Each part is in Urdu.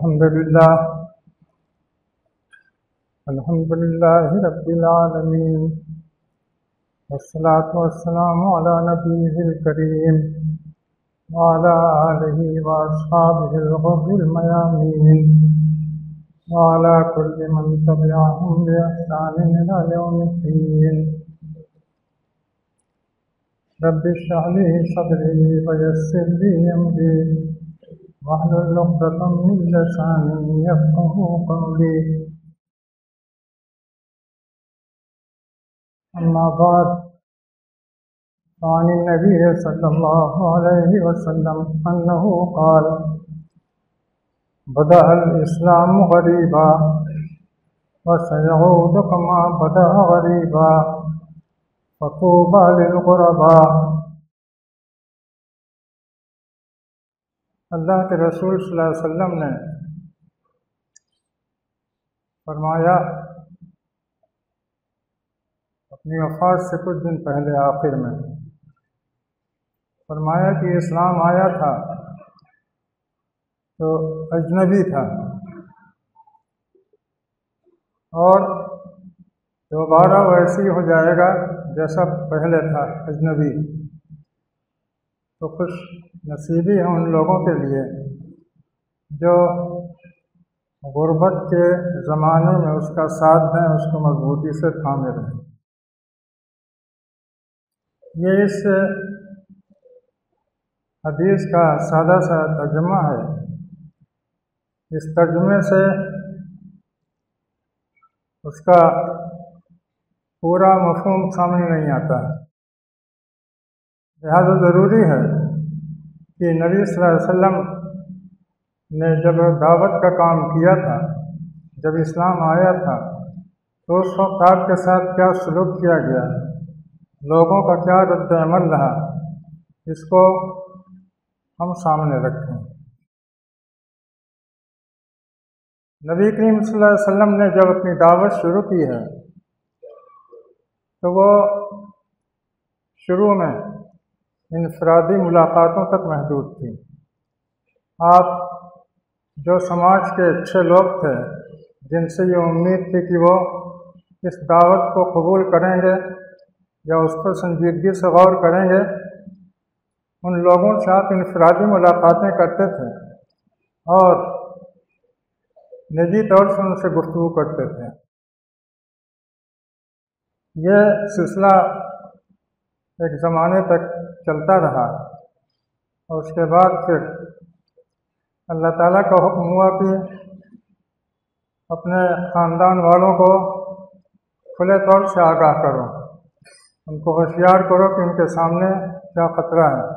الحمد لله رب العالمين، والصلاة والسلام على نبيه الكريم وعلى آله وأصحابه الغر الميامين وعلى كل من تبعهم بإحسان إلى يوم الدين. رب اشرح لي صدري ويسر لي أمري واحلل عقدة من لساني يفقهوا قولي. أما بعد، فعن النبي صلى الله عليه وسلم أنه قال: بدأ الإسلام غريبا وسيعود كما بدأ غريبا فطوبى للغرباء. اللہ کے رسول صلی اللہ علیہ وسلم نے فرمایا اپنی وفات سے کچھ دن پہلے آخر میں فرمایا کہ اسلام آیا تھا تو اجنبی تھا اور دوبارہ ویسی ہو جائے گا جیسا پہلے تھا اجنبی. تو خوش نصیبی ہے ان لوگوں کے لیے جو غربت کے زمانے میں اس کا ساتھ دیں، اس کو مضبوطی سے تھامے رہیں. یہ اس حدیث کا سادہ سا ترجمہ ہے. اس ترجمے سے اس کا پورا مفہوم سامنے نہیں آتا ہے. لہذا ضروری ہے کہ نبی صلی اللہ علیہ وسلم نے جب دعوت کا کام کیا تھا، جب اسلام آیا تھا، تو اس وقت آپ کے ساتھ کیا سلوک کیا گیا، لوگوں کا کیا رد عمل رہا، اس کو ہم سامنے رکھیں. نبی کریم صلی اللہ علیہ وسلم نے جب اپنی دعوت شروع کی ہے تو وہ شروع میں انفرادی ملاقاتوں تک محدود تھی. آپ جو سماج کے اچھے لوگ تھے جن سے یہ امید تھی کہ وہ اس دعوت کو قبول کریں گے یا اس پر سنجیدگی سے غور کریں گے، ان لوگوں سے آپ انفرادی ملاقاتیں کرتے تھے اور نجی طور سے ان سے گفتگو کرتے تھے. یہ سلسلہ ایک زمانے تک چلتا رہا اور اس کے بعد پھر اللہ تعالیٰ کا حکم ہوا کہ اپنے خاندان والوں کو کھلے طور سے آگاہ کرو، ان کو ہوشیار کرو کہ ان کے سامنے کیا خطرہ ہے.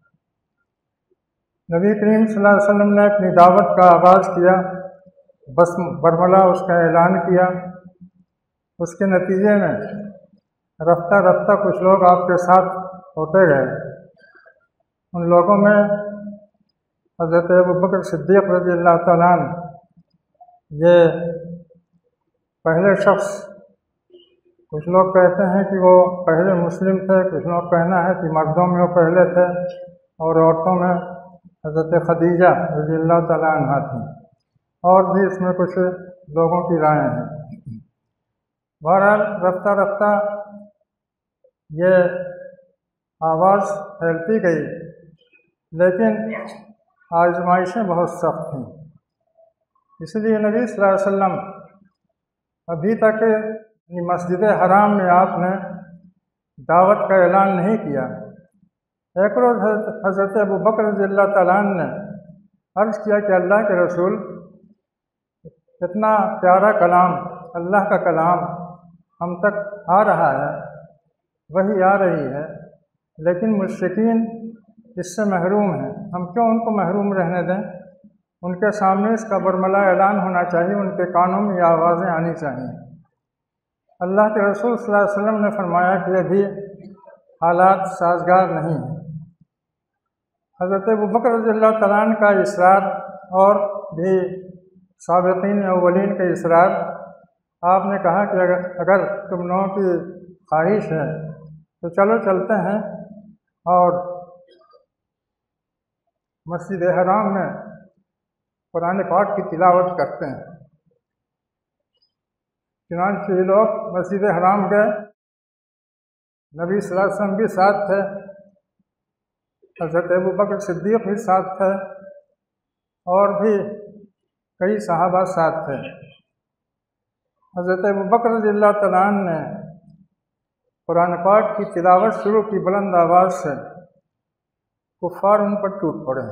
نبی کریم صلی اللہ علیہ وسلم نے اپنی دعوت کا آغاز کیا، بس برملا اس کا اعلان کیا. اس کے نتیجے میں رفتہ رفتہ کچھ لوگ آپ کے ساتھ ہوتے گئے. ان لوگوں میں حضرت ابوبکر صدیق رضی اللہ تعالیٰ عنہ یہ پہلے شخص، کچھ لوگ کہتے ہیں کہ وہ پہلے مسلم تھے، کچھ لوگ کہنا ہے کہ مردوں میں وہ پہلے تھے اور عورتوں میں حضرت خدیجہ رضی اللہ تعالیٰ عنہ تھیں، اور بھی اس میں کچھ لوگوں کی رائے ہیں. بہرحال رفتہ رفتہ یہ آواز پھیلتی گئی، لیکن آزمائشیں بہت سخت تھیں. اس لیے نبی صلی اللہ علیہ وسلم ابھی تک مسجد حرام میں آپ نے دعوت کا اعلان نہیں کیا. ایک روز حضرت ابوبکر رضی اللہ تعالیٰ عنہ نے عرض کیا کہ اللہ کے رسول، اتنا پیارا کلام، اللہ کا کلام ہم تک آ رہا ہے، وحی آ رہی ہے، لیکن مشرکین اس سے محروم ہیں، ہم کیوں ان کو محروم رہنے دیں؟ ان کے سامنے اس کا برملا اعلان ہونا چاہیے، ان کے کانوں میں یہ آوازیں آنی چاہیے. اللہ کے رسول صلی اللہ علیہ وسلم نے فرمایا کہ ابھی حالات سازگار نہیں ہیں. حضرت ابوبکر رضی اللہ تعالیٰ عنہ کا اصرار اور بھی سابقین اولین کا اصرار، آپ نے کہا کہ اگر تم لوگوں کی خواہش ہے تو چلو چلتے ہیں اور مسجد حرام میں قرآن پاک کی تلاوت کرتے ہیں۔ چنانچہ یہ لوگ مسجد حرام گئے، نبی صلی اللہ علیہ وسلم بھی ساتھ تھے، حضرت ابوبکر صدیق بھی ساتھ تھے، اور بھی کئی صحابہ ساتھ تھے۔ حضرت ابوبکر رضی اللہ تعالیٰ عنہ نے قرآن پاک کی تلاوت شروع کی بلند آواز سے، کفار ان پر ٹوٹ پڑے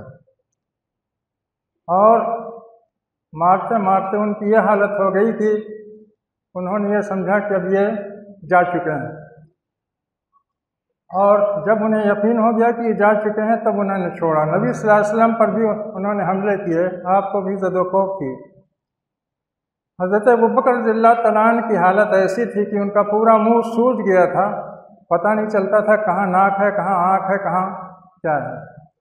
اور مارتے مارتے ان کی یہ حالت ہو گئی کہ انہوں نے یہ سمجھا کہ اب یہ جا چکے ہیں، اور جب انہیں یقین ہو گیا کہ یہ جا چکے ہیں تب انہوں نے چھوڑا۔ نبی صلی اللہ علیہ وسلم پر بھی انہوں نے حملے کیے، آپ کو بھی زد و کوب کی۔ حضرت ابوبکر رضی اللہ تعالیٰ عنہ کی حالت ایسی تھی کہ ان کا پورا منہ سوج گیا تھا، پتہ نہیں چلتا تھا کہاں ناک ہے، کہاں آنکھ ہے، کہاں کیا ہے۔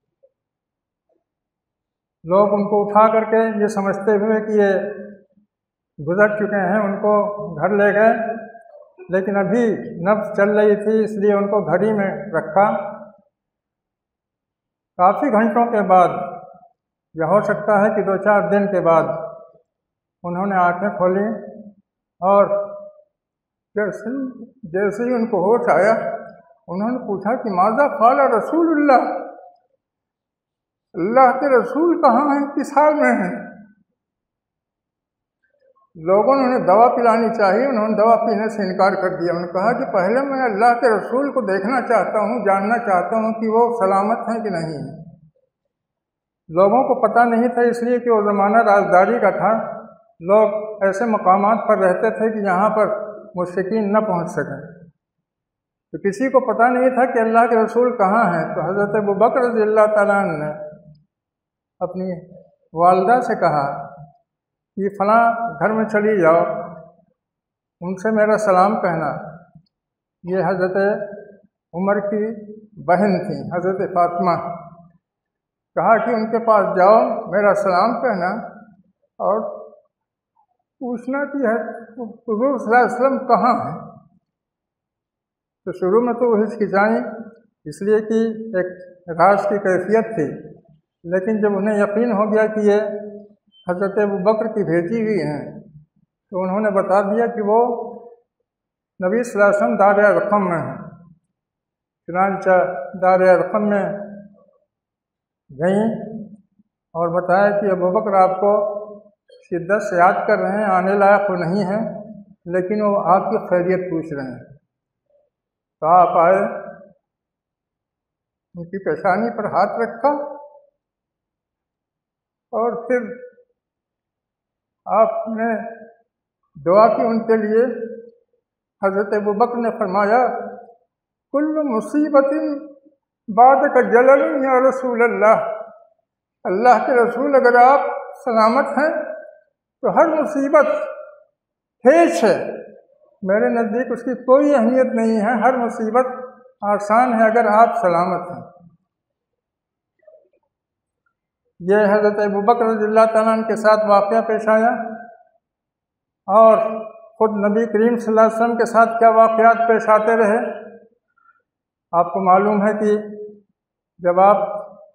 لوگ ان کو اٹھا کر کے یہ سمجھتے ہوئے کہ یہ گزر چکے ہیں ان کو گھر لے گئے، لیکن ابھی نبض چل رہی تھی اس لیے ان کو گھڑی میں رکھا۔ کافی گھنٹوں کے بعد، یا ہو سکتا ہے کہ 2-4 دن کے بعد، انہوں نے آنکھیں کھولیں اور جیسے ہی ان کو ہوش آیا انہوں نے پوچھا کہ ماذا قال رسول اللہ، اللہ کے رسول کہاں ہیں، کس حال میں ہیں؟ لوگوں نے انہیں دوا پلانی چاہیے، انہوں نے دوا پینے سے انکار کر دیا۔ انہوں نے کہا کہ پہلے میں اللہ کے رسول کو دیکھنا چاہتا ہوں، جاننا چاہتا ہوں کہ وہ سلامت ہیں کہ نہیں ہیں۔ لوگوں کو پتہ نہیں تھا، اس لیے کہ وہ زمانہ رازداری کا تھا، لوگ ایسے مقامات پر رہتے تھے کہ یہاں پر مشرکین نہ پہنچ سکیں، تو کسی کو پتہ نہیں تھا کہ اللہ کے رسول کہاں ہیں۔ تو حضرت ابوبکر رضی اللہ تعالیٰ عنہ نے اپنی والدہ سے کہا کہ فلاں گھر میں چلی جاؤ، ان سے میرا سلام کہنا۔ یہ حضرت عمر کی بہن تھیں، حضرت فاطمہ۔ کہا کہ ان کے پاس جاؤ، میرا سلام کہنا اور پوچھنا کہ حضور صلی اللہ علیہ وسلم کہاں ہیں۔ تو شروع میں تو وہ ہچکچائیں، اس لیے کہ ایک راز کی کیفیت تھی، لیکن جب انہیں یقین ہو گیا کہ یہ حضرت ابوبکر کی بھیجی ہوئی ہیں تو انہوں نے بتا دیا کہ وہ نبی صلی اللہ علیہ وسلم دار ارقم میں ہیں۔ چنانچہ دار ارقم میں گئیں اور بتایا کہ ابوبکر آپ کو شدت سے یاد کر رہے ہیں، آنے لائق وہ نہیں ہیں، لیکن وہ آپ کی خیریت پوچھ رہے ہیں۔ تو آپ آئے، ان کی پیشانی پر ہاتھ رکھا اور پھر آپ نے دعا کی ان کے لیے۔ حضرت ابوبکر نے فرمایا کل مصیبت بعدک جلل یا رسول اللہ، اللہ کے رسول اگر آپ سلامت ہیں تو ہر مصیبت ٹھیک ہے، میرے نزدیک اس کی کوئی اہمیت نہیں ہے، ہر مصیبت آسان ہے اگر آپ سلامت ہیں۔ یہ حضرت ابوبکر رضی اللہ تعالیٰ عنہ کے ساتھ واقعہ پیش آیا، اور خود نبی کریم صلی اللہ علیہ وسلم کے ساتھ کیا واقعات پیش آتے رہے۔ آپ کو معلوم ہے کہ جب آپ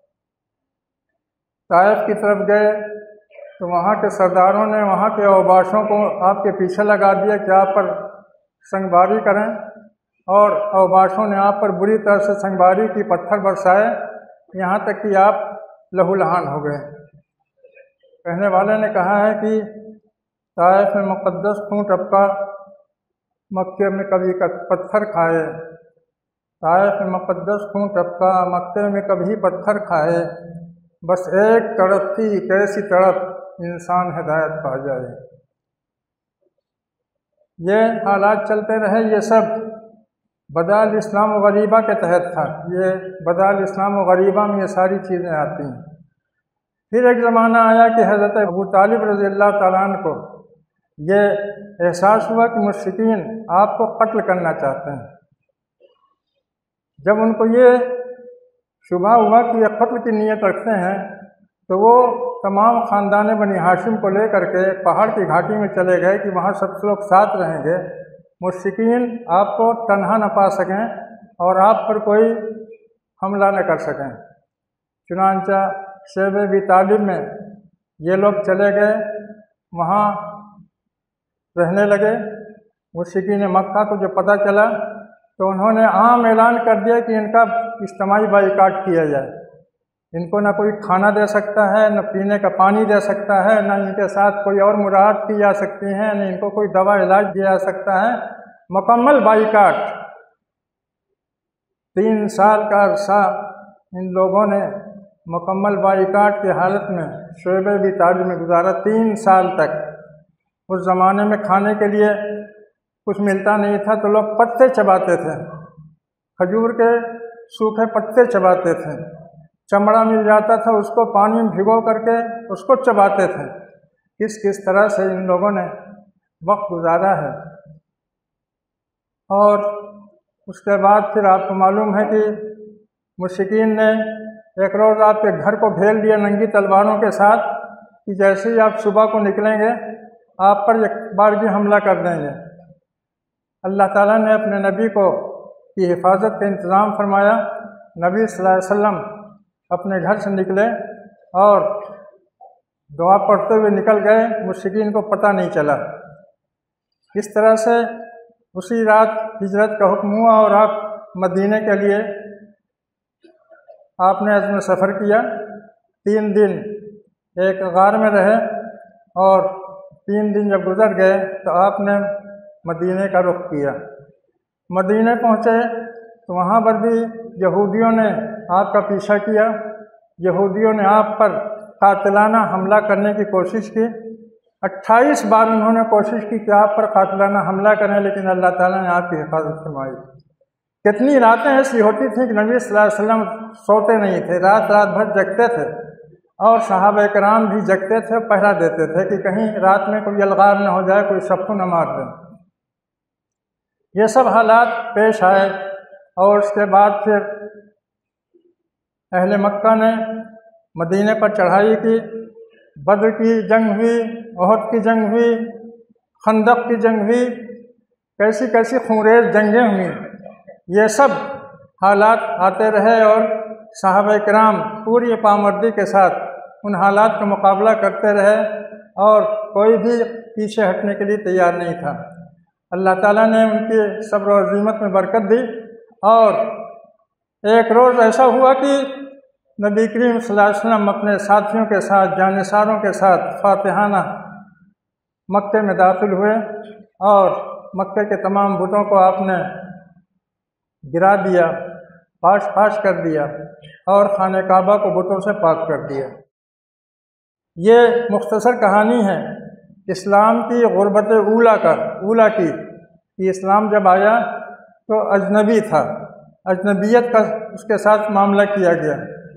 طائف کی طرف گئے تو وہاں کے سرداروں نے وہاں کے اوباشوں کو آپ کے پیچھے لگا دیا کہ آپ پر سنگباری کریں، اور اوباشوں نے آپ پر بری طرح سے سنگباری کی، پتھر برسائے، یہاں تک کہ آپ لہو لہان ہو گئے۔ کہنے والے نے کہا ہے کہ طائف میں مقدس خون ٹپکا، مکے میں کبھی پتھر کھائے، طائف میں مقدس خون ٹپکا، مکے میں کبھی پتھر کھائے، بس ایک تڑپ تھی، ایک ایسی تڑپ انسان ہدایت پا جائے۔ یہ حالات چلتے رہے، یہ سب بدع الاسلام و غریبہ کے تحت تھا، یہ بدع الاسلام و غریبہ میں یہ ساری چیزیں آتی ہیں۔ پھر ایک زمانہ آیا کہ حضرت ابو طالب رضی اللہ تعالیٰ عنہ کو یہ احساس ہوا کہ مشرکین آپ کو قتل کرنا چاہتے ہیں۔ جب ان کو یہ شبہ ہوا کہ یہ قتل کی نیت رکھتے ہیں تو وہ تمام خاندان بنی ہاشم کو لے کر کے پہاڑ کی گھاٹی میں چلے گئے کہ وہاں سب لوگ ساتھ رہیں گے، مشرکین آپ کو تنہا نہ پا سکیں اور آپ پر کوئی حملہ نہ کر سکیں۔ چنانچہ شیب ابی طالب میں یہ لوگ چلے گئے، وہاں رہنے لگے۔ مشرکین مکہ کو جو پتہ چلا تو انہوں نے عام اعلان کر دیا کہ ان کا اجتماعی بائیکاٹ کیا جائے۔ ان کو نہ کوئی کھانا دے سکتا ہے، نہ پینے کا پانی دے سکتا ہے، نہ ان کے ساتھ کوئی اور مراعات کی جا سکتی ہیں، نہ ان کو کوئی دوا علاج دیا جا سکتا ہے۔ مکمل بائیکاٹ 3 سال کا عرصہ ان لوگوں نے مکمل بائیکاٹ کی حالت میں شعبہ بھی تاج میں گزارا 3 سال تک۔ اس زمانے میں کھانے کے لیے کچھ ملتا نہیں تھا تو لوگ پتے چباتے تھے، کھجور کے سوکھے پتے چباتے تھے۔ چمڑا مل جاتا تھا، اس کو پانی میں بھگو کر کے اس کو چباتے تھے۔ کس طرح سے ان لوگوں نے وقت گزارا ہے۔ اور اس کے بعد پھر آپ کو معلوم ہے کہ مشرکین نے ایک روز آپ کے گھر کو گھیر لیا ننگی تلواروں کے ساتھ کہ جیسے ہی آپ صبح کو نکلیں گے آپ پر ایک بارگی حملہ کر دیں گے۔ اللہ تعالیٰ نے اپنے نبی کی حفاظت کا انتظام فرمایا۔ نبی صلی اللہ علیہ وسلم اپنے گھر سے نکلے اور دعا پڑھتے ہوئے نکل گئے، مشرکین کو پتہ نہیں چلا۔ اس طرح سے اسی رات ہجرت کا حکم ہوا اور آپ مدینے کے لیے آپ نے عزم سفر کیا۔ 3 دن ایک غار میں رہے اور 3 دن جب گزر گئے تو آپ نے مدینے کا رخ کیا۔ مدینے پہنچے تو وہاں پر بھی یہودیوں نے آپ کا پیچھا کیا۔ یہودیوں نے آپ پر قاتلانہ حملہ کرنے کی کوشش کی۔ 28 بار انہوں نے کوشش کی کہ آپ پر قاتلانہ حملہ کریں، لیکن اللہ تعالیٰ نے آپ کی حفاظت فرمائی۔ کتنی راتیں ایسی ہوتی تھیں کہ نبی صلی اللہ علیہ وسلم سوتے نہیں تھے، رات بھر جگتے تھے، اور صحابہ کرام بھی جگتے تھے، پہرا دیتے تھے کہ کہیں رات میں کوئی الغار نہ ہو جائے، کوئی سب کو نہ مار دے۔ یہ سب حالات پیش آئے اور اس کے بعد پھر اہل مکہ نے مدینے پر چڑھائی کی۔ بدر کی جنگ ہوئی، احد کی جنگ ہوئی، خندق کی جنگ ہوئی، کیسی کیسی خونریز جنگیں ہوئیں۔ یہ سب حالات آتے رہے اور صحابہ کرام پوری پامردی کے ساتھ ان حالات کا مقابلہ کرتے رہے اور کوئی بھی پیچھے ہٹنے کے لیے تیار نہیں تھا۔ اللہ تعالیٰ نے ان کی صبر و عزیمت میں برکت دی، اور ایک روز ایسا ہوا کہ نبی کریم صلی اللہ علیہ وسلم اپنے ساتھیوں کے ساتھ، جانثاروں کے ساتھ فاتحانہ مکے میں داخل ہوئے اور مکے کے تمام بتوں کو آپ نے گرا دیا، پاش کر دیا اور خانہ کعبہ کو بتوں سے پاک کر دیا۔ یہ مختصر کہانی ہے اسلام کی غربت اولا کی کہ اسلام جب آیا تو اجنبی تھا، اجنبیت کا اس کے ساتھ معاملہ کیا گیا۔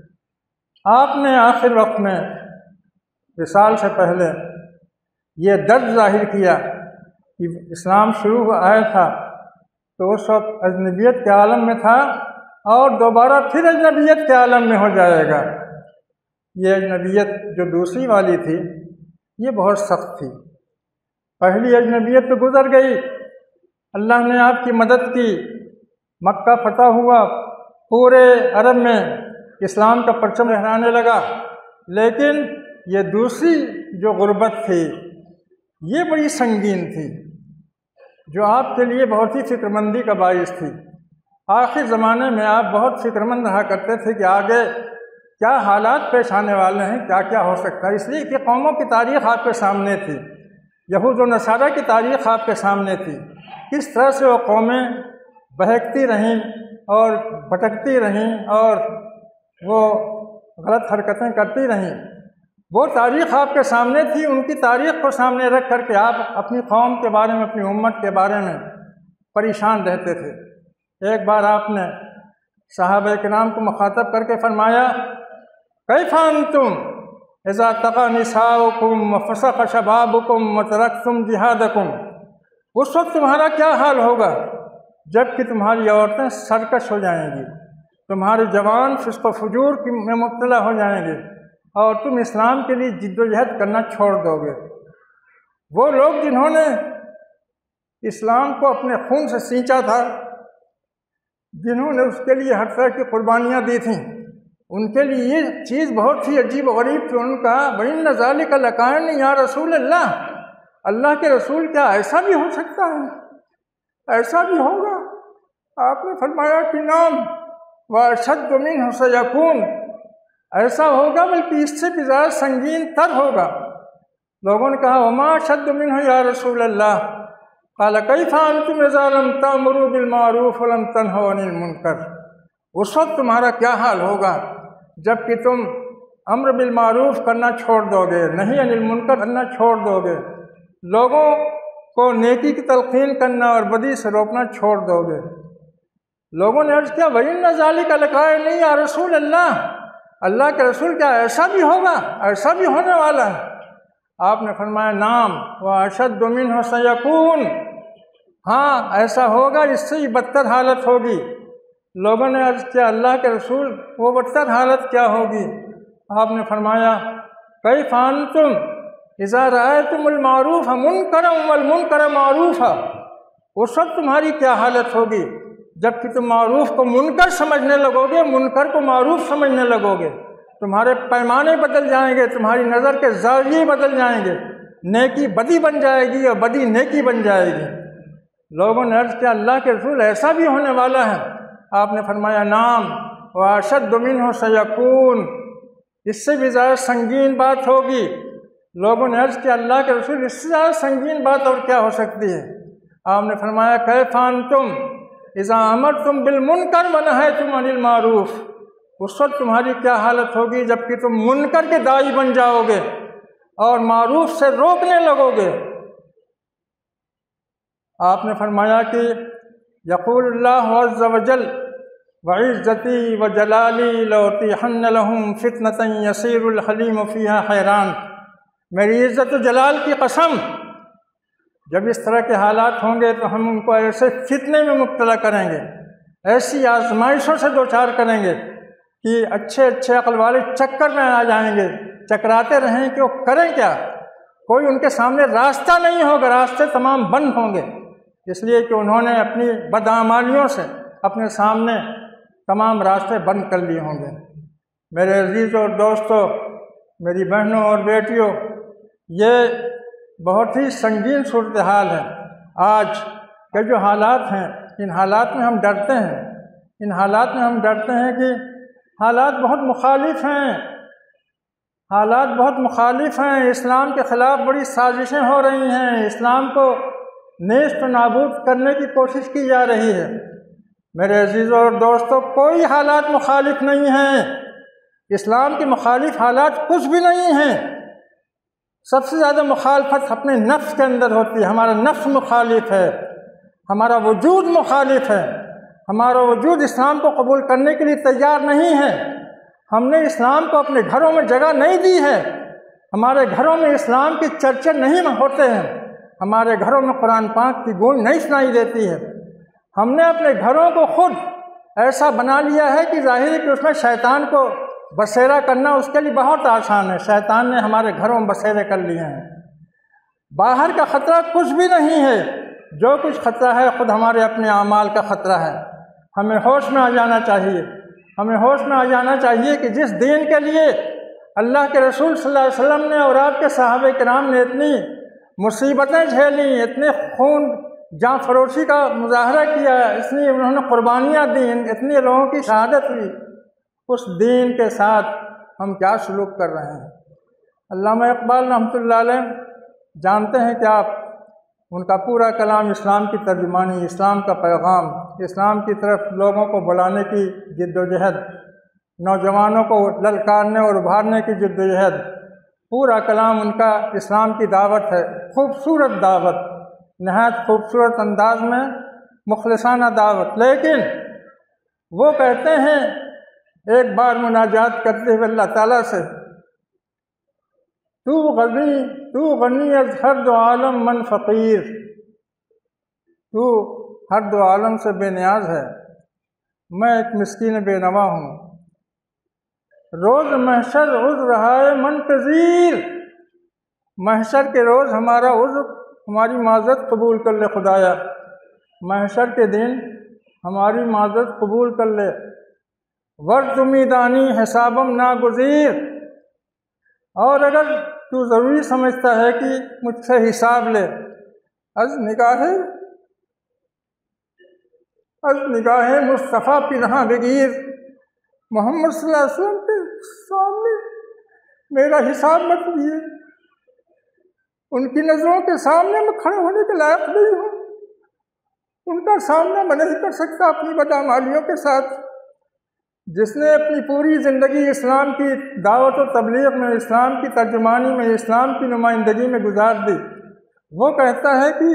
آپ نے آخر وقت میں وصال سے پہلے یہ درد ظاہر کیا کہ اسلام شروع آیا تھا تو اس وقت اجنبیت کے عالم میں تھا اور دوبارہ پھر اجنبیت کے عالم میں ہو جائے گا۔ یہ اجنبیت جو دوسری والی تھی یہ بہت سخت تھی۔ پہلی اجنبیت تو گزر گئی، اللہ نے آپ کی مدد کی، مکہ فتح ہوا، پورے عرب میں اسلام کا پرچم لہرانے لگا، لیکن یہ دوسری جو غربت تھی یہ بڑی سنگین تھی، جو آپ کے لیے بہت ہی فکر مندی کا باعث تھی۔ آخر زمانے میں آپ بہت فکر مند رہا کرتے تھے کہ آگے کیا حالات پیش آنے والے ہیں، کیا کیا ہو سکتا ہے، اس لیے کہ قوموں کی تاریخ آپ کے سامنے تھی، یہود و نصارہ کی تاریخ آپ کے سامنے تھی، کس طرح سے وہ قومیں بہکتی رہیں اور بھٹکتی رہیں اور وہ غلط حرکتیں کرتی رہیں۔ وہ تاریخ آپ کے سامنے تھی، ان کی تاریخ کو سامنے رکھ کر کے آپ اپنی قوم کے بارے میں، اپنی امت کے بارے میں پریشان رہتے تھے۔ ایک بار آپ نے صحابہ کرام کو مخاطب کر کے فرمایا، کیف انتم اذا طغى نساؤکم وفسق شبابکم وترکتم جہادکم، اس وقت تمہارا کیا حال ہوگا جب کہ تمہاری عورتیں سرکش ہو جائیں گی، تمہارے جوان فسق و فجور میں مبتلا ہو جائیں گے اور تم اسلام کے لیے جد و جہد کرنا چھوڑ دو گے۔ وہ لوگ جنہوں نے اسلام کو اپنے خون سے سینچا تھا، جنہوں نے اس کے لیے ہر طرح کی قربانیاں دی تھیں، ان کے لیے یہ چیز بہت ہی عجیب و غریب تھی. انہوں نے کہا وَإِنَّ ذَلِكَ لَكَانَ یا رسول اللہ کے رسول کیا ایسا بھی ہو سکتا ہے؟ ایسا بھی ہوگا؟ آپ نے فرمایا کہ نعم وَأَشَدُّ مِنْهُ سَيَكُونُ، ایسا ہوگا بلکہ اس سے بھی زیادہ سنگین تر ہوگا. لوگوں نے کہا وَمَا أَشَدُّ مِنْهُ یا رسول اللہ؟ قال كيف أنتم إذا لم تأمروا بالمعروف ولم تنهوا عن المنکر. اس وقت تمہارا کیا حال ہوگا جب کہ تم امر بالمعروف کرنا چھوڑ دو گے، نہیں عن المنکر کرنا چھوڑ دو گے، لوگوں کو نیکی کی تلقین کرنا اور بدی سے روکنا چھوڑ دو گے. لوگوں نے عرض کیا وَإِنَّ ذَلِكَ لَكَائِنٌ یا رسول اللہ کے رسول کیا ایسا بھی ہوگا، ایسا بھی ہونے والا ہے؟ آپ نے فرمایا نعم وَأَشَدُّ مِنْهُ سَيَكُونُ، ہاں ایسا ہوگا، اس سے ہی بدتر حالت ہوگی. لوگوں نے عرض کیا اللہ کے رسول وہ بدتر حالت کیا ہوگی؟ آپ نے فرمایا کیف انتم اذا رأیتم المعروف منکرا والمنکر معروفا. اس وقت تمہاری کیا حالت ہوگی جب کہ تم معروف کو منکر سمجھنے لگو گے، منکر کو معروف سمجھنے لگو گے. تمہارے پیمانے بدل جائیں گے، تمہاری نظر کے زاویے بدل جائیں گے، نیکی بدی بن جائے گی اور بدی نیکی بن جائے گی. لوگوں نے عرض کیا اللہ کے رسول ایسا بھی ہونے والا ہے؟ آپ نے فرمایا نعم وَأَشَدُّ مِنْهُ سَيَكُونُ، اس سے بھی زیادہ سنگین بات ہوگی. لوگوں نے عرض کیا اللہ کے رسول اس سے زیادہ سنگین بات اور کیا ہو سکتی ہے؟ آپ نے فرمایا کیف انتم اذا امرتم بالمنکر ونہیتم عن المعروف. اس وقت تمہاری کیا حالت ہوگی جب کہ تم منکر کے داعی بن جاؤ گے اور معروف سے روکنے لگو گے. آپ نے فرمایا کہ یقول اللہ عز وجل وعزتی وجلالی لأتیحن لہم فتنة یسیر الحلیم فیہا حیران. میری عزت و جلال کی قسم، جب اس طرح کے حالات ہوں گے تو ہم ان کو ایسے فتنے میں مبتلا کریں گے، ایسی آزمائشوں سے دوچار کریں گے کہ اچھے عقل والے چکر میں آ جائیں گے، چکراتے رہیں کہ وہ کریں کیا. کوئی ان کے سامنے راستہ نہیں ہوگا، راستے تمام بند ہوں گے، اس لیے کہ انہوں نے اپنی بدعمالیوں سے اپنے سامنے تمام راستے بند کر لیے ہوں گے. میرے عزیزوں اور دوستوں، میری بہنوں اور بیٹیوں، یہ بہت ہی سنگین صورتحال ہے. آج کے جو حالات ہیں ان حالات میں ہم ڈرتے ہیں، ان حالات میں ہم ڈرتے ہیں کہ حالات بہت مخالف ہیں، حالات بہت مخالف ہیں. اسلام کے خلاف بڑی سازشیں ہو رہی ہیں، اسلام کو نیست و نابود کرنے کی کوشش کی جا رہی ہے. میرے عزیزوں اور دوستوں، کوئی حالات مخالف نہیں ہیں، اسلام کے مخالف حالات کچھ بھی نہیں ہیں. سب سے زیادہ مخالفت اپنے نفس کے اندر ہوتی ہے. ہمارا نفس مخالف ہے، ہمارا وجود مخالف ہے، ہمارا وجود اسلام کو قبول کرنے کے لیے تیار نہیں ہے. ہم نے اسلام کو اپنے گھروں میں جگہ نہیں دی ہے، ہمارے گھروں میں اسلام کے چرچے نہیں ہوتے ہیں، ہمارے گھروں میں قرآن پاک کی گونج نہیں سنائی دیتی ہے. ہم نے اپنے گھروں کو خود ایسا بنا لیا ہے کہ ظاہر ہے کہ اس میں شیطان کو بسیرا کرنا اس کے لیے بہت آسان ہے. شیطان نے ہمارے گھروں میں بسیرے کر لیے ہیں. باہر کا خطرہ کچھ بھی نہیں ہے، جو کچھ خطرہ ہے خود ہمارے اپنے اعمال کا خطرہ ہے. ہمیں ہوش میں آ جانا چاہیے، ہمیں ہوش میں آ جانا چاہیے کہ جس دین کے لیے اللہ کے رسول صلی اللہ علیہ وسلم نے اور آپ کے صحابہ کرام نے اتنی مصیبتیں جھیلیں، اتنے خون جاں فروشی کا مظاہرہ کیا، اتنی انہوں نے قربانیاں دیں، اتنی لوگوں کی شہادت ہوئی، اس دین کے ساتھ ہم کیا سلوک کر رہے ہیں؟ علامہ اقبال رحمۃ اللہ علیہ جانتے ہیں کہ آپ ان کا پورا کلام اسلام کی ترجمانی، اسلام کا پیغام، اسلام کی طرف لوگوں کو بلانے کی جد و جہد، نوجوانوں کو للکارنے اور ابھارنے کی جد و جہد، پورا کلام ان کا اسلام کی دعوت ہے. خوبصورت دعوت، نہایت خوبصورت انداز میں مخلصانہ دعوت. لیکن وہ کہتے ہیں ایک بار مناجات کرتے ہوئے اللہ تعالیٰ سے، تو غنی از ہر دو عالم من فقیر، تو ہر دو عالم سے بے نیاز ہے، میں ایک مسکین بے نوا ہوں. روز محشر عذر ہے من پذیر، محشر کے روز ہمارا عذر، ہماری معذرت قبول کر لے خدایا، محشر کے دن ہماری معذرت قبول کر لے. ورتمیدانی حسابم ناگزیر، اور اگر تو ضروری سمجھتا ہے کہ مجھ سے حساب لے، از نگاہ مصطفیٰ پنہاں بگیر، محمد صلی اللہ علیہ وسلم کے سامنے میرا حساب مت لیے، ان کی نظروں کے سامنے میں کھڑے ہونے کے لائق نہیں ہوں، ان کا سامنا میں نہیں کر سکتا اپنی بدعمالیوں کے ساتھ۔ جس نے اپنی پوری زندگی اسلام کی دعوت و تبلیغ میں، اسلام کی ترجمانی میں، اسلام کی نمائندگی میں گزار دی، وہ کہتا ہے کہ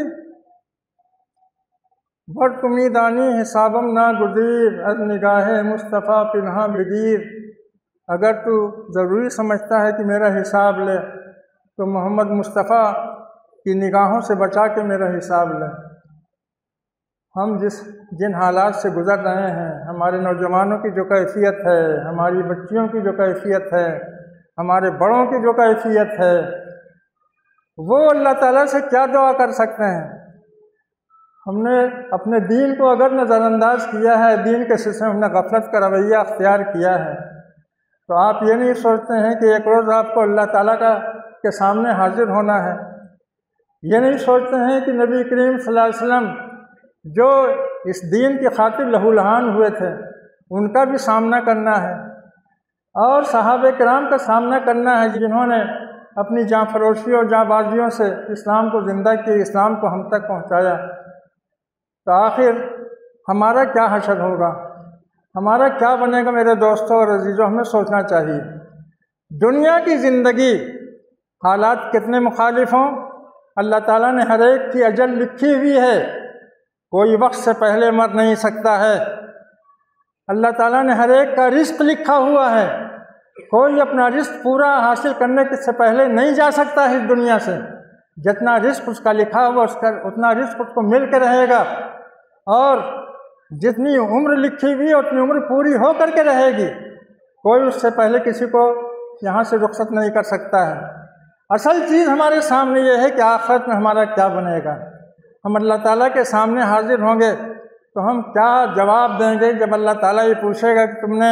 ورتمیدانی حسابم ناگزیر، از نگاہ مصطفیٰ پنہاں بگیر، اگر تو ضروری سمجھتا ہے کہ میرا حساب لے تو محمد مصطفیٰ کی نگاہوں سے بچا کے میرا حساب لے۔ ہم جن حالات سے گزر رہے ہیں، ہمارے نوجوانوں کی جو کیفیت ہے، ہماری بچیوں کی جو کیفیت ہے، ہمارے بڑوں کی جو کیفیت ہے، وہ اللہ تعالیٰ سے کیا دعا کر سکتے ہیں؟ ہم نے اپنے دین کو اگر نظر انداز کیا ہے، دین کے سلسلے میں ہم نے غفلت کا رویہ اختیار کیا ہے، تو آپ یہ نہیں سوچتے ہیں کہ ایک روز آپ کو اللہ تعالیٰ کے سامنے حاضر ہونا ہے، یہ نہیں سوچتے ہیں کہ نبی کریم صلی اللہ علیہ وسلم جو اس دین کی خاطر لہو لہان ہوئے تھے، ان کا بھی سامنا کرنا ہے، اور صحابہ کرام کا سامنا کرنا ہے جنہوں نے اپنی جاں فروشی اور جاں بازیوں سے اسلام کو زندہ کی، اسلام کو ہم تک پہنچایا۔ تو آخر ہمارا کیا حشر ہوگا، ہمارا کیا بنے گا؟ میرے دوستوں اور عزیزوں، ہمیں سوچنا چاہیے۔ دنیا کی زندگی حالات کتنے مخالف ہوں، اللہ تعالیٰ نے ہر ایک کی اجل لکھی ہوئی ہے، کوئی وقت سے پہلے مر نہیں سکتا ہے۔ اللہ تعالیٰ نے ہر ایک کا رزق لکھا ہوا ہے، کوئی اپنا رزق پورا حاصل کرنے سے پہلے نہیں جا سکتا ہے اس دنیا سے۔ جتنا رزق اس کا لکھا ہوا اتنا رزق اس کو مل کے رہے گا، اور جتنی عمر لکھی ہوئی ہے اتنی عمر پوری ہو کر کے رہے گی، کوئی اس سے پہلے کسی کو یہاں سے رخصت نہیں کر سکتا ہے۔ اصل چیز ہمارے سامنے یہ ہے کہ آخرت میں ہمارا کیا بنے گا۔ ہم اللہ تعالیٰ کے سامنے حاضر ہوں گے تو ہم کیا جواب دیں گے جب اللہ تعالیٰ یہ پوچھے گا کہ تم نے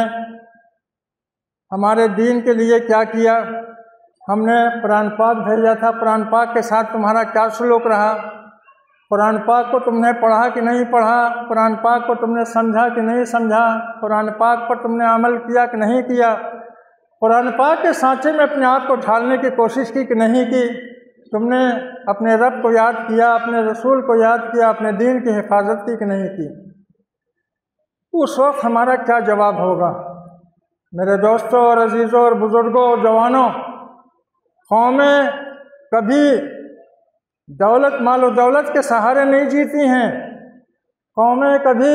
ہمارے دین کے لیے کیا کیا؟ ہم نے قرآن پاک بھیجا تھا، قرآن پاک کے ساتھ تمہارا کیا سلوک رہا؟ قرآن پاک کو تم نے پڑھا کہ نہیں پڑھا؟ قرآن پاک کو تم نے سمجھا کہ نہیں سمجھا؟ قرآن پاک پر تم نے عمل کیا کہ نہیں کیا؟ قرآن پاک کے سانچے میں اپنے آپ کو ڈھالنے کی کوشش کی کہ نہیں کی؟ تم نے اپنے رب کو یاد کیا، اپنے رسول کو یاد کیا، اپنے دین کی حفاظت کی کہ نہیں کی؟ اس وقت ہمارا کیا جواب ہوگا؟ میرے دوستوں اور عزیزوں اور بزرگوں اور جوانوں، قومیں کبھی دولت، مال و دولت کے سہارے نہیں جیتی ہیں، قومیں کبھی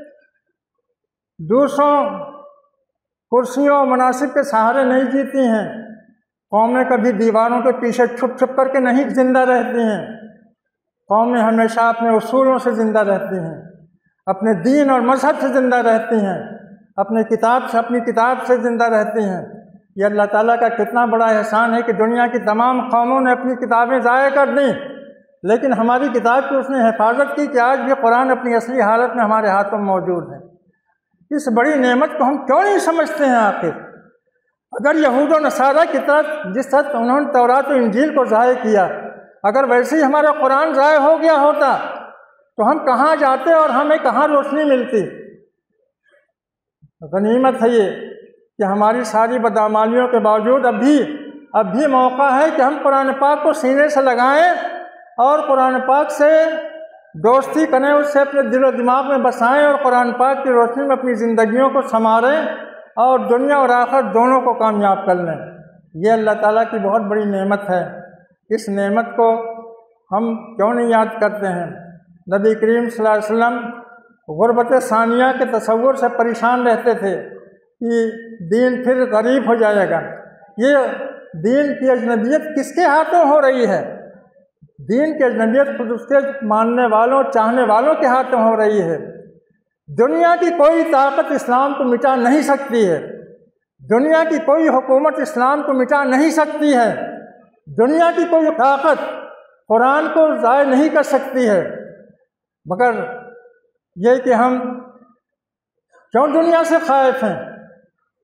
دوسروں کرسیوں اور مناصب کے سہارے نہیں جیتی ہیں، قومیں کبھی دیواروں کے پیچھے چھپ چھپ کر کے نہیں زندہ رہتی ہیں، قومیں ہمیشہ اپنے اصولوں سے زندہ رہتی ہیں، اپنے دین اور مذہب سے زندہ رہتی ہیں، اپنی کتاب سے زندہ رہتی ہیں۔ یہ اللہ تعالیٰ کا کتنا بڑا احسان ہے کہ دنیا کی تمام قوموں نے اپنی کتابیں ضائع کر دیں، لیکن ہماری کتاب کی اس نے حفاظت کی کہ آج بھی قرآن اپنی اصلی حالت میں ہمارے ہاتھوں میں موجود ہے۔ اس بڑی نعمت کو ہم کیوں نہیں سمجھتے ہیں؟ آخر اگر یہود و نصارہ کی طرح جس طرح انہوں نے تورات و انجیل کو ضائع کیا، اگر ویسے ہی ہمارا قرآن ضائع ہو گیا ہوتا تو ہم کہاں جاتے اور ہمیں کہاں روشنی ملتی؟ غنیمت ہے یہ کہ ہماری ساری بدعمالیوں کے باوجود اب بھی موقع ہے کہ ہم قرآن پاک کو سینے سے لگائیں اور قرآن پاک سے دوستی کریں، اس سے اپنے دل و دماغ میں بسائیں اور قرآن پاک کی روشنی میں اپنی زندگیوں کو سنواریں اور دنیا اور آخرت دونوں کو کامیاب کر لیں۔ یہ اللہ تعالیٰ کی بہت بڑی نعمت ہے، اس نعمت کو ہم کیوں نہیں یاد کرتے ہیں؟ نبی کریم صلی اللہ علیہ وسلم غربت ثانیہ کے تصور سے پریشان رہتے تھے کہ دین پھر غریب ہو جائے گا۔ یہ دین کی اجنبیت کس کے ہاتھوں ہو رہی ہے؟ دین کی اجنبیت خود اس کے ماننے والوں، چاہنے والوں کے ہاتھوں ہو رہی ہے۔ دنیا کی کوئی طاقت اسلام کو مٹا نہیں سکتی ہے، دنیا کی کوئی حکومت اسلام کو مٹا نہیں سکتی ہے، دنیا کی کوئی طاقت قرآن کو ضائع نہیں کر سکتی ہے، مگر یہ کہ ہم کیوں دنیا سے خائف ہیں؟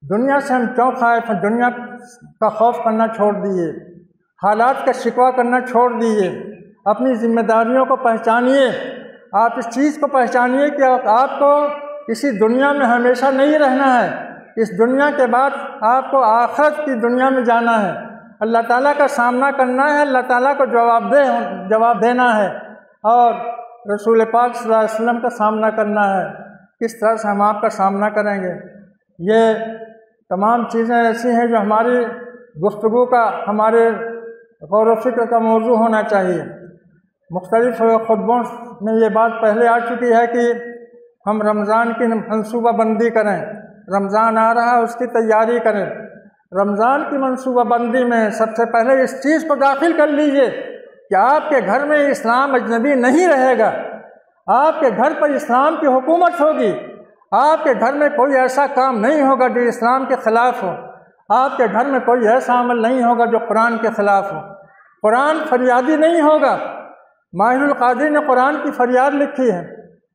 دنیا سے ہم کیوں خائف ہیں؟ دنیا کا خوف کرنا چھوڑ دیے، حالات کا شکوہ کرنا چھوڑ دیے، اپنی ذمہ داریوں کو پہچانیے۔ آپ اس چیز کو پہچانیے کہ آپ کو اسی دنیا میں ہمیشہ نہیں رہنا ہے، اس دنیا کے بعد آپ کو آخرت کی دنیا میں جانا ہے، اللہ تعالیٰ کا سامنا کرنا ہے، اللہ تعالیٰ کو جواب دینا ہے، اور رسول پاک صلی اللہ علیہ وسلم کا سامنا کرنا ہے۔ کس طرح سے ہم آپ کا سامنا کریں گے؟ یہ تمام چیزیں ایسی ہیں جو ہماری گفتگو کا، ہمارے غور و فکر کا موضوع ہونا چاہیے۔ مختلف خطبوں میں یہ بات پہلے آ چکی ہے کہ ہم رمضان کی منصوبہ بندی کریں، رمضان آ رہا ہے اس کی تیاری کریں۔ رمضان کی منصوبہ بندی میں سب سے پہلے اس چیز کو داخل کر لیجئے کہ آپ کے گھر میں اسلام اجنبی نہیں رہے گا، آپ کے گھر پر اسلام کی حکومت ہوگی، آپ کے گھر میں کوئی ایسا کام نہیں ہوگا جو اسلام کے خلاف ہو، آپ کے گھر میں کوئی ایسا عمل نہیں ہوگا جو قرآن کے خلاف ہو۔ قرآن فریادی نہیں ہوگا۔ ماہر القادری نے قرآن کی فریاد لکھی ہے،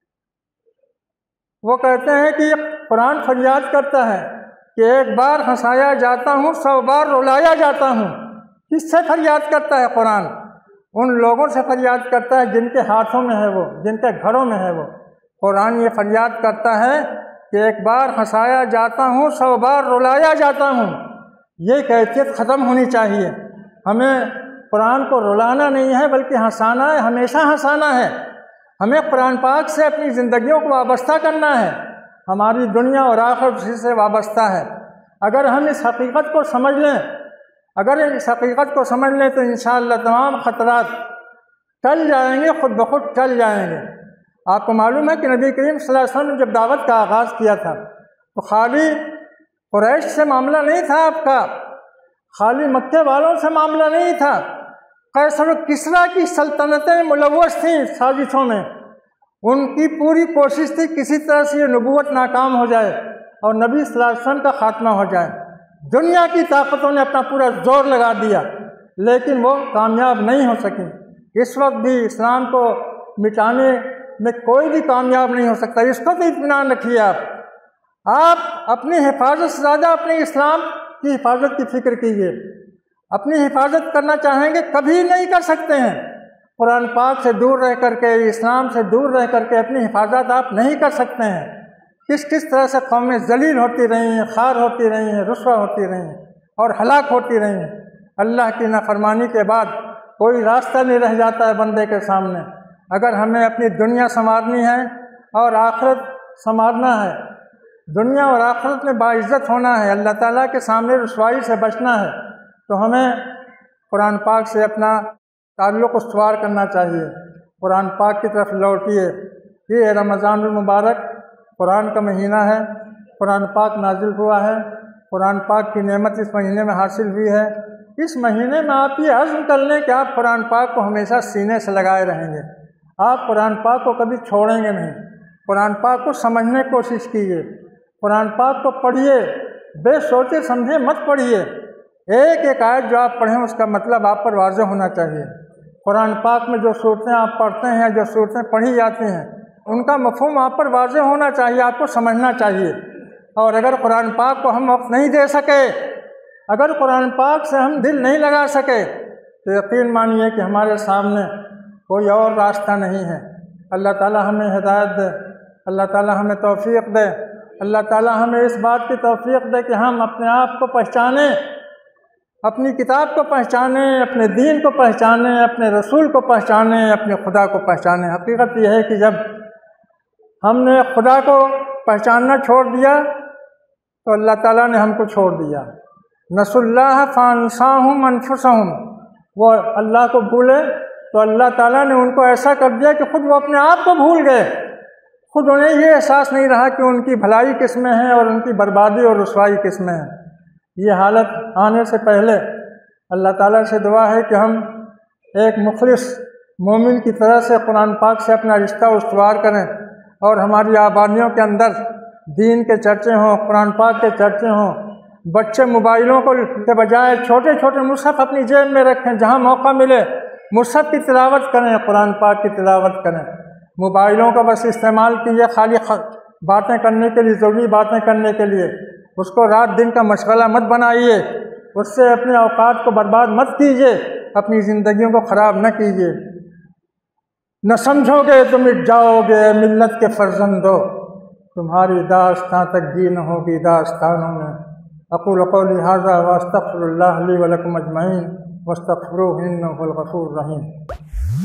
وہ کہتے ہیں کہ قرآن فریاد کرتا ہے کہ ایک بار ہنسایا جاتا ہوں 100 بار رلایا جاتا ہوں۔ کس سے فریاد کرتا ہے قرآن؟ ان لوگوں سے فریاد کرتا ہے جن کے ہاتھوں میں ہے وہ، جن کے گھروں میں ہے وہ۔ قرآن یہ فریاد کرتا ہے کہ ایک بار ہنسایا جاتا ہوں 100 بار رلایا جاتا ہوں۔ یہ کیفیت ختم ہونی چاہیے۔ ہمیں قرآن کو رلانا نہیں ہے بلکہ ہنسانا ہے، ہمیشہ ہنسانا ہے۔ ہمیں قرآن پاک سے اپنی زندگیوں کو وابستہ کرنا ہے، ہماری دنیا اور آخرت اسی سے وابستہ ہے۔ اگر ہم اس حقیقت کو سمجھ لیں، تو انشاءاللہ تمام خطرات ٹل جائیں گے، خود بخود ٹل جائیں گے۔ آپ کو معلوم ہے کہ نبی کریم صلی اللہ علیہ وسلم نے جب دعوت کا آغاز کیا تھا تو خالی قریش سے معاملہ نہیں تھا آپ کا، خالی مکے والوں سے معاملہ نہیں تھا۔ قیصر و کسریٰ کی سلطنتیں ملوث تھیں سازشوں میں، ان کی پوری کوشش تھی کسی طرح سے یہ نبوت ناکام ہو جائے اور نبی صلی اللہ علیہ وسلم کا خاتمہ ہو جائے۔ دنیا کی طاقتوں نے اپنا پورا زور لگا دیا لیکن وہ کامیاب نہیں ہو سکیں۔ اس وقت بھی اسلام کو مٹانے میں کوئی بھی کامیاب نہیں ہو سکتا، اس کو بھی اطمینان رکھیے۔ آپ اپنی حفاظت سے زیادہ اپنے اسلام کی حفاظت کی فکر کیجیے۔ اپنی حفاظت کرنا چاہیں گے کبھی نہیں کر سکتے ہیں۔ قرآن پاک سے دور رہ کر کے، اسلام سے دور رہ کر کے اپنی حفاظت آپ نہیں کر سکتے ہیں۔ کس طرح سے قومیں ذلیل ہوتی رہی ہیں، خوار ہوتی رہی ہیں، رسوا ہوتی رہی ہیں اور ہلاک ہوتی رہی ہیں۔ اللہ کی نافرمانی کے بعد کوئی راستہ نہیں رہ جاتا ہے بندے کے سامنے۔ اگر ہمیں اپنی دنیا سنوارنی ہے اور آخرت سنوارنا ہے، دنیا اور آخرت میں باعزت ہونا ہے، اللہ تعالیٰ کے سامنے رسوائی سے بچنا ہے، تو ہمیں قرآن پاک سے اپنا تعلق استوار کرنا چاہیے۔ قرآن پاک کی طرف لوٹیے۔ یہ رمضان المبارک قرآن کا مہینہ ہے، قرآن پاک نازل ہوا ہے، قرآن پاک کی نعمت اس مہینے میں حاصل ہوئی ہے۔ اس مہینے میں آپ یہ عزم کر لیں کہ آپ قرآن پاک کو ہمیشہ سینے سے لگائے رہیں گے، آپ قرآن پاک کو کبھی چھوڑیں گے نہیں۔ قرآن پاک کو سمجھنے کی کوشش کیجیے، قرآن پاک کو پڑھیے، بے سوچے سمجھے مت پڑھیے۔ ایک ایک آیت جو آپ پڑھیں اس کا مطلب آپ پر واضح ہونا چاہیے۔ قرآن پاک میں جو صورتیں آپ پڑھتے ہیں، جو صورتیں پڑھی جاتی ہیں، ان کا مفہوم آپ پر واضح ہونا چاہیے، آپ کو سمجھنا چاہیے۔ اور اگر قرآن پاک کو ہم وقت نہیں دے سکے، اگر قرآن پاک سے ہم دل نہیں لگا سکے، تو یقین مانیے کہ ہمارے سامنے کوئی اور راستہ نہیں ہے۔ اللہ تعالیٰ ہمیں ہدایت دے، اللہ تعالیٰ ہمیں توفیق دے، اللہ تعالیٰ ہمیں اس بات کی توفیق دے کہ ہم اپنے آپ کو پہچانیں، اپنی کتاب کو پہچانیں، اپنے دین کو پہچانیں، اپنے رسول کو پہچانیں، اپنے خدا کو پہچانیں۔ حقیقت یہ ہے کہ جب ہم نے خدا کو پہچاننا چھوڑ دیا تو اللہ تعالیٰ نے ہم کو چھوڑ دیا۔ نسوا اللہ فانساہم انفسہم، وہ اللہ کو بھولے تو اللہ تعالیٰ نے ان کو ایسا کر دیا کہ خود وہ اپنے آپ کو بھول گئے، خود انہیں یہ احساس نہیں رہا کہ ان کی بھلائی کس میں ہے اور ان کی بربادی اور رسوائی کس میں ہے۔ یہ حالت آنے سے پہلے اللہ تعالیٰ سے دعا ہے کہ ہم ایک مخلص مومن کی طرح سے قرآن پاک سے اپنا رشتہ استوار کریں اور ہماری آبادیوں کے اندر دین کے چرچے ہوں، قرآن پاک کے چرچے ہوں۔ بچے موبائلوں کے بجائے چھوٹے چھوٹے مصحف اپنی جیب میں رکھیں، جہاں موقع ملے مصحف کی تلاوت کریں، قرآن پاک کی تلاوت کریں۔ موبائلوں کا بس استعمال کیجیے خالی باتیں کرنے کے لیے، ضروری باتیں کرنے کے لیے، اس کو رات دن کا مشغلہ مت بنائیے، اس سے اپنے اوقات کو برباد مت کیجیے، اپنی زندگیوں کو خراب نہ کیجیے۔ نہ سمجھو گے تو مٹ جاؤ گے ملت کے فرزندو، تمہاری داستان تک جی نہ ہوگی داستانوں میں۔ اقول قولی ھذا واستغفر اللہ لی ولکم اجمعین واستغفروہ انہ هو الغفور الرحیم۔